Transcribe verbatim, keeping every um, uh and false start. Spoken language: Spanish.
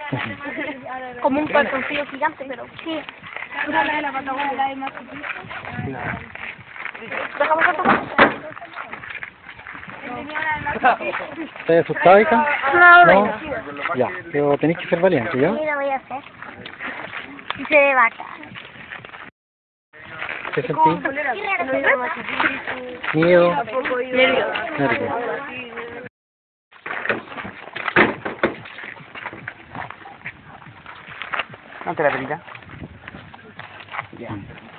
Como un calzoncillo gigante, pero... Sí. Una de la Patagonia, la de más chiquita. ¿Dejamos esto? ¿Estás asustada, hija? No, No. no. Ya, pero tenéis que ser valiente, ¿ya? Sí, lo voy a hacer. Y se ve bacán. ¿Qué sentís? Miedo. Nervio. ¿No te la pelita? Ya.